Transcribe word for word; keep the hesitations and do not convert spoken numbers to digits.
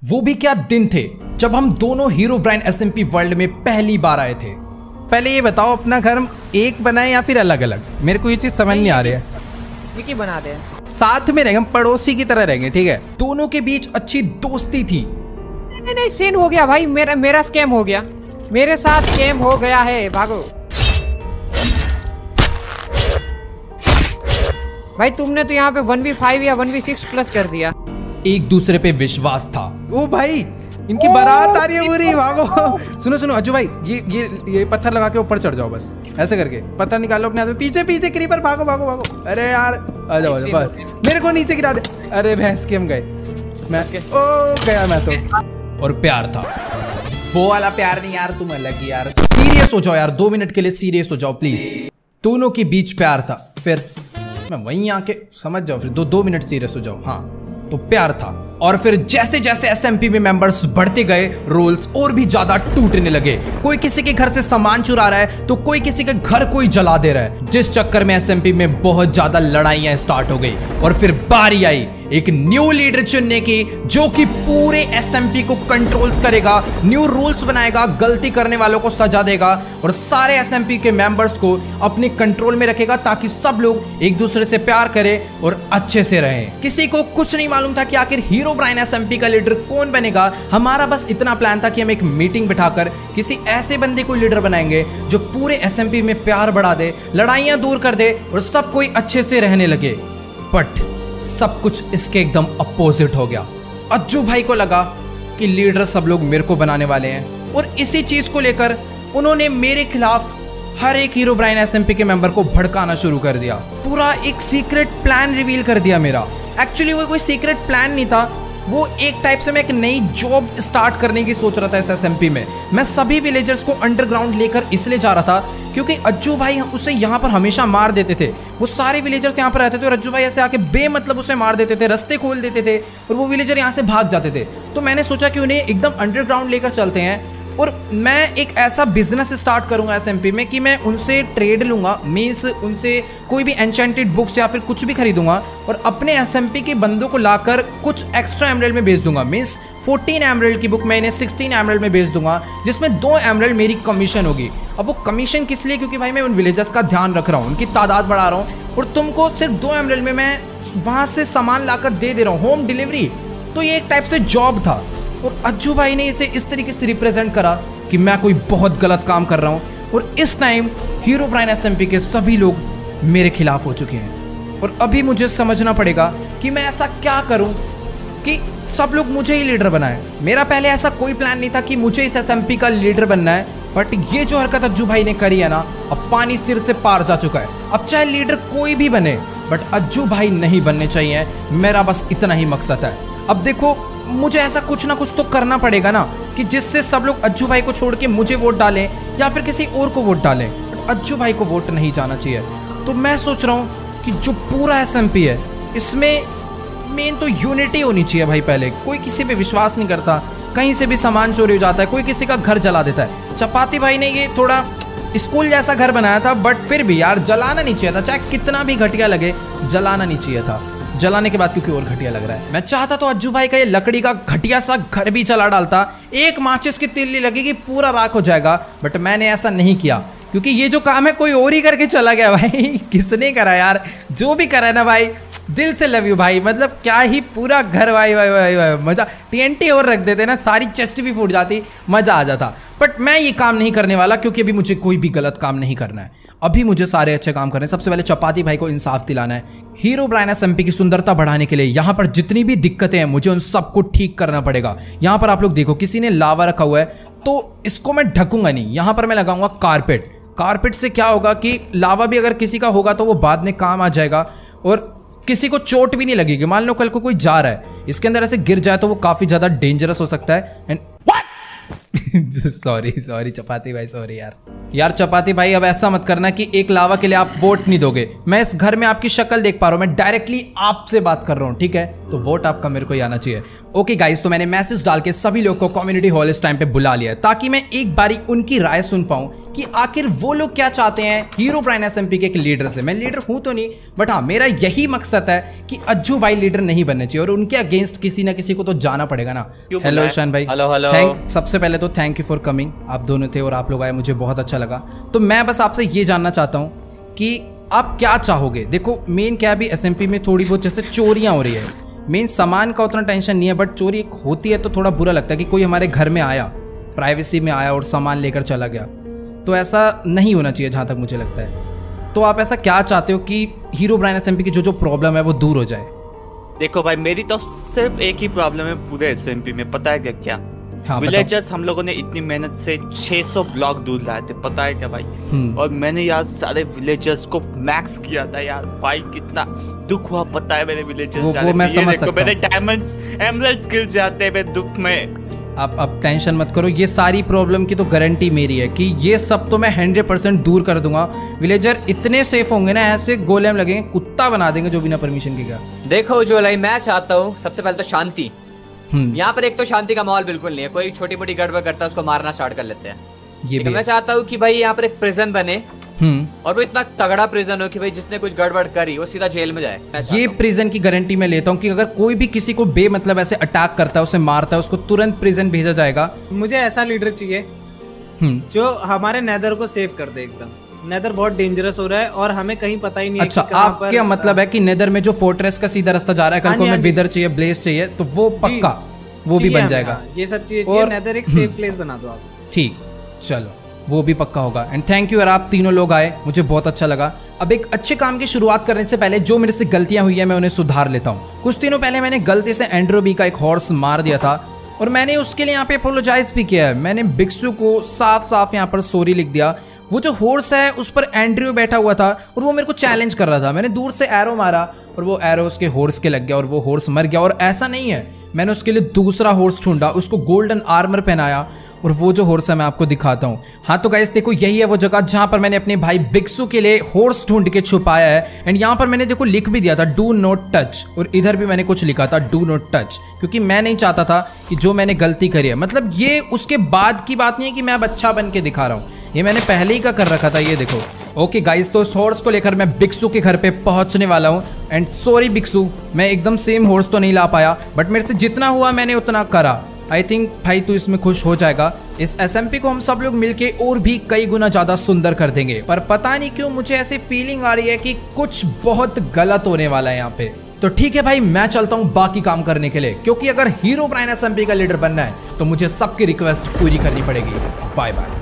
वो भी क्या दिन थे जब हम दोनों हीरोब्राइन एसएमपी वर्ल्ड में पहली बार आए थे। पहले ये बताओ, अपना घर एक बनाए या फिर अलग अलग? मेरे को ये चीज समझ नहीं आ रही है। एक ही बना दे, साथ में रहेंगे, हम पड़ोसी की तरह रहेंगे, ठीक है? दोनों के बीच अच्छी दोस्ती थी। नहीं नहीं सीन हो गया भाई, मेरा मेरा स्कैम हो गया, मेरे साथ स्कैम हो गया है, भागो भाई। तुमने तो यहाँ पे वन वी फाइव या वन वी सिक्स प्लस कर दिया। एक दूसरे पे विश्वास था। ओ भाई, इनकी बारात आ रही है पूरी, भागो। सुनो सुनो अज्जू भाई, ये ये ये पत्थर लगा के ऊपर चढ़ जाओ, बस ऐसे करके पत्थर निकालो अपने हाथ में। पीछे पीछे क्रीपर, भागो भागो भागो। अरे यार आ जाओ, बस मेरे को नीचे गिरा दे। अरे भैंस के हम गए, मैं ओ गया मैं तो। और प्यार था, वो वाला प्यार नहीं यार, तुम अलग ही यार। सीरियस हो जाओ यार, दो मिनट के लिए सीरियस हो जाओ प्लीज। दोनों के बीच प्यार था। फिर मैं वहीं आके समझ जाओ, फिर दो दो मिनट सीरियस हो जाओ। हाँ, तो प्यार था। और फिर जैसे जैसे एसएमपी में मेंबर्स बढ़ते गए, रोल्स और भी ज्यादा टूटने लगे। कोई किसी के घर से सामान चुरा रहा है तो कोई किसी के घर कोई जला दे रहा है, जिस चक्कर में एसएमपी में बहुत ज्यादा लड़ाइयां स्टार्ट हो गई। और फिर बारी आई एक न्यू लीडर चुनने की, जो कि पूरे एसएमपी को कंट्रोल करेगा, न्यू रूल्स बनाएगा, गलती करने वालों को सजा देगा और सारे एसएमपी के मेंबर्स को अपने कंट्रोल में रखेगा, ताकि सब लोग एक दूसरे से प्यार करें और अच्छे से रहें। किसी को कुछ नहीं मालूम था कि आखिर हीरोब्राइन एसएमपी का लीडर कौन बनेगा। हमारा बस इतना प्लान था कि हम एक मीटिंग बिठाकर किसी ऐसे बंदे को लीडर बनाएंगे जो पूरे एसएमपी में प्यार बढ़ा दे, लड़ाइयां दूर कर दे और सब कोई अच्छे से रहने लगे। बट सब कुछ इसके एकदम अपोजिट हो गया। अज्जू भाई को लगा कि लीडर सब लोग मेरे को बनाने वाले हैं और इसी चीज को लेकर उन्होंने मेरे खिलाफ हर एक हीरोब्राइन एसएमपी के मेंबर को भड़काना शुरू कर दिया। पूरा एक सीक्रेट प्लान रिवील कर दिया मेरा। एक्चुअली वो कोई सीक्रेट प्लान नहीं था, वो एक टाइप से मैं एक नई जॉब स्टार्ट करने की सोच रहा था इस एसएमपी में। मैं सभी विलेजर्स को अंडरग्राउंड लेकर इसलिए जा रहा था क्योंकि अज्जू भाई उसे यहाँ पर हमेशा मार देते थे। वो सारे विलेजर्स यहाँ पर रहते थे और अज्जू भाई ऐसे आके बेमतलब उसे मार देते थे, रास्ते खोल देते थे और वो विलेजर यहाँ से भाग जाते थे। तो मैंने सोचा कि उन्हें एकदम अंडरग्राउंड लेकर चलते हैं और मैं एक ऐसा बिजनेस स्टार्ट करूंगा एसएमपी में कि मैं उनसे ट्रेड लूंगा, मीन्स उनसे कोई भी एन्चेंटेड बुक्स या फिर कुछ भी खरीदूंगा और अपने एसएमपी के बंदों को लाकर कुछ एक्स्ट्रा एमरल्ड में बेच दूंगा। मीन्स फोर्टीन एमरल्ड की बुक मैं इन्हें सिक्सटीन एमरल्ड में बेच दूंगा, जिसमें दो एमरल्ड मेरी कमीशन होगी। अब वो कमीशन किस लिए? क्योंकि भाई मैं उन विलेजर्स का ध्यान रख रहा हूँ, उनकी तादाद बढ़ा रहा हूँ और तुमको सिर्फ दो एमरल्ड में मैं वहाँ से सामान लाकर दे दे रहा हूँ, होम डिलीवरी। तो ये एक टाइप से जॉब था और अज्जू भाई ने इसे इस तरीके से रिप्रेजेंट करा कि मैं कोई बहुत गलत काम कर रहा हूँ। और इस टाइम हीरोब्राइन एसएमपी के सभी लोग मेरे खिलाफ हो चुके हैं और अभी मुझे समझना पड़ेगा कि मैं ऐसा क्या करूँ कि सब लोग मुझे ही लीडर बनाए। मेरा पहले ऐसा कोई प्लान नहीं था कि मुझे इस एसएमपी का लीडर बनना है, बट ये जो हरकत अज्जू भाई ने करी है ना, अब पानी सिर से पार जा चुका है। अब चाहे लीडर कोई भी बने, बट अज्जू भाई नहीं बनने चाहिए। मेरा बस इतना ही मकसद है। अब देखो, मुझे ऐसा कुछ ना कुछ तो करना पड़ेगा ना कि जिससे सब लोग अज्जू भाई को छोड़ के मुझे वोट डालें या फिर किसी और को वोट डालें, बट अज्जू भाई को वोट नहीं जाना चाहिए। तो मैं सोच रहा हूँ कि जो पूरा एसएमपी है इसमें मेन तो यूनिटी होनी चाहिए भाई। पहले कोई किसी पे विश्वास नहीं करता, कहीं से भी सामान चोरी हो जाता है, कोई किसी का घर जला देता है। चपाती भाई ने ये थोड़ा स्कूल जैसा घर बनाया था, बट फिर भी यार जलाना नहीं चाहिए था, चाहे कितना भी घटिया लगे जलाना नहीं चाहिए था। जलाने के बाद क्योंकि और घटिया लग रहा है। मैं चाहता तो अज्जू भाई का ये लकड़ी का घटिया सा घर भी जला डालता, एक माचिस की तिल्ली लगेगी पूरा राख हो जाएगा, बट मैंने ऐसा नहीं किया क्योंकि ये जो काम है कोई और ही करके चला गया भाई। किसने करा यार? जो भी करा है ना भाई, दिल से लव यू भाई। मतलब क्या ही पूरा घर भाई भाई भाई भाई मजा। टीएनटी और रख देते ना, सारी चेस्ट भी फूट जाती, मजा आ जाता। बट मैं ये काम नहीं करने वाला क्योंकि अभी मुझे कोई भी गलत काम नहीं करना है। अभी मुझे सारे अच्छे काम करने हैं। सबसे पहले चपाती भाई को इंसाफ दिलाना है। हीरोब्राइन एसएमपी की सुंदरता बढ़ाने के लिए यहाँ पर जितनी भी दिक्कतें हैं मुझे उन सबको ठीक करना पड़ेगा। यहाँ पर आप लोग देखो, किसी ने लावा रखा हुआ है तो इसको मैं ढकूंगा नहीं, यहाँ पर मैं लगाऊंगा कारपेट। कारपेट से क्या होगा कि लावा भी अगर किसी का होगा तो वो बाद में काम आ जाएगा और किसी को चोट भी नहीं लगेगी। मान लो कल को कोई जा रहा है, इसके अंदर ऐसे गिर जाए तो वो काफी ज्यादा डेंजरस हो सकता है। एंड सॉरी सॉरी चपाती भाई, सॉरी यार। यार चपाती भाई अब ऐसा मत करना कि एक लावा के लिए आप वोट नहीं दोगे। मैं इस घर में आपकी शक्ल देख पा रहा हूँ, मैं डायरेक्टली आपसे बात कर रहा हूँ, ठीक है? तो वोट आपका मेरे को ही आना चाहिए। ओके गाइस, तो मैंने मैसेज डाल के सभी लोग को कम्युनिटी हॉल इस टाइम पे बुला लिया है ताकि मैं एक बारी उनकी राय सुन पाऊं कि आखिर वो लोग क्या चाहते हैं हीरो ब्राइन एसएमपी के एक लीडर से। मैं लीडर हूं तो नहीं, बट हाँ मेरा यही मकसद है कि अज्जू भाई लीडर नहीं बनने चाहिए और उनके अगेंस्ट किसी ना किसी को तो जाना पड़ेगा ना। हेलो ईशान भाई। Hello hello. थैंक सबसे पहले तो थैंक यू फॉर कमिंग। आप दोनों थे और आप लोग आए, मुझे बहुत अच्छा लगा। तो मैं बस आपसे ये जानना चाहता हूँ कि आप क्या चाहोगे। देखो मेन क्या अभी एसएमपी में थोड़ी बहुत जैसे चोरियां हो रही है, मेन सामान का उतना टेंशन नहीं है, बट चोरी होती है तो थोड़ा बुरा लगता है कि कोई हमारे घर में आया, प्राइवेसी में आया और सामान लेकर चला गया। तो ऐसा नहीं होना चाहिए जहाँ तक मुझे लगता है। तो आप ऐसा क्या चाहते हो कि हीरो ब्राइन एसएमपी की जो जो प्रॉब्लम है वो दूर हो जाए? देखो भाई, मेरी तो सिर्फ एक ही प्रॉब्लम है पूरे एसएमपी में, पता है क्या क्या? हाँ, विलेजर्स हम लोगों ने इतनी मेहनत से छह सौ ब्लॉक दूर लाए थे, पता है क्या भाई? और मैंने यार सारे विलेजर्स को मैक्स किया था यार भाई, कितना दुख हुआ पता है मेरे विलेजर्स वो, वो मैं समझ सकता हूं। मेरे डायमंड्स एमराल्ड स्किल्स जाते हैं मेरे दुख में। आप अब टेंशन मत करो, ये सारी प्रॉब्लम की तो गारंटी मेरी है कि ये सब तो मैं हंड्रेड परसेंट दूर कर दूंगा। विलेजर इतने सेफ होंगे ना, ऐसे गोलेम लगेंगे, कुत्ता बना देंगे जो बिना परमिशन के गया। देखो जो लाई मैं चाहता हूँ सबसे पहले तो शांति। यहाँ पर एक तो शांति का माहौल बिल्कुल नहीं है, कोई छोटी मोटी गड़बड़ करता है उसको मारना स्टार्ट कर लेते हैं। ये भी मैं चाहता हूँ कि भाई यहाँ पर एक प्रिजन बने और वो इतना तगड़ा प्रिजन हो कि भाई जिसने कुछ गड़बड़ करी वो सीधा जेल में जाए। ये प्रिजन की गारंटी मैं लेता हूँ कि अगर कोई भी किसी को बेमतलब ऐसे अटैक करता है, उसे मारता है, उसको तुरंत प्रिजन भेजा जाएगा। मुझे ऐसा लीडर चाहिए जो हमारे नेदर को सेव कर दे एकदम। नेदर बहुत डेंजरस हो रहा है और हमें कहीं पता ही नहीं अच्छा, है कि आप क्या मतलब है कि नेदर में जो फोर्ट्रेस का सीधा रास्ता जा रहा है, कल को हमें विदर चाहिए, ब्लेज चाहिए, तो वो पक्का वो भी बन जाएगा। ये सब चीजें चाहिए, नेदर एक सेफ प्लेस बना दो आप। ठीक, चलो वो भी पक्का होगा। एंड थैंक यू यार, आप तीनों लोग आए, मुझे बहुत अच्छा लगा। अब एक अच्छे काम की शुरुआत करने से पहले जो मेरे से गलतियां हुई है मैं उन्हें सुधार लेता हूँ। कुछ दिनों पहले मैंने गलती से एंड्रो बी का एक हॉर्स मार दिया था और मैंने उसके लिए यहाँ पे अपोलोजाइज भी किया है। मैंने बिक्सू को साफ साफ यहाँ पर सॉरी लिख दिया। वो जो हॉर्स है उस पर एंड्रियो बैठा हुआ था और वो मेरे को चैलेंज कर रहा था। मैंने दूर से एरो मारा और वो एरो उसके हॉर्स के लग गया और वो हॉर्स मर गया। और ऐसा नहीं है, मैंने उसके लिए दूसरा हॉर्स ढूंढा, उसको गोल्डन आर्मर पहनाया और वो जो हॉर्स है मैं आपको दिखाता हूँ। हाँ तो गाइस देखो, यही है वो जगह जहाँ पर मैंने अपने भाई बिक्सू के लिए हॉर्स ढूंढ के छुपाया है। एंड यहाँ पर मैंने देखो लिख भी दिया था डू नॉट टच, और इधर भी मैंने कुछ लिखा था डू नॉट टच, क्योंकि मैं नहीं चाहता था कि जो मैंने गलती करी है, मतलब ये उसके बाद की बात नहीं है कि मैं अब अच्छा बन के दिखा रहा हूँ, ये मैंने पहले ही का कर रखा था। ये देखो। ओके गाइस, तो इस हॉर्स को लेकर मैं बिक्सू के घर पे पहुंचने वाला हूँ। एंड सॉरी बिक्सू, मैं एकदम सेम हॉर्स तो नहीं ला पाया, बट मेरे से जितना हुआ मैंने उतना करा। आई थिंक भाई तू इसमें खुश हो जाएगा। इस एसएमपी को हम सब लोग मिलके और भी कई गुना ज्यादा सुंदर कर देंगे, पर पता नहीं क्यों मुझे ऐसी फीलिंग आ रही है कि कुछ बहुत गलत होने वाला है यहाँ पे। तो ठीक है भाई, मैं चलता हूँ बाकी काम करने के लिए, क्योंकि अगर हीरो ब्राइन एसएमपी का लीडर बनना है तो मुझे सबकी रिक्वेस्ट पूरी करनी पड़ेगी। Bye bye.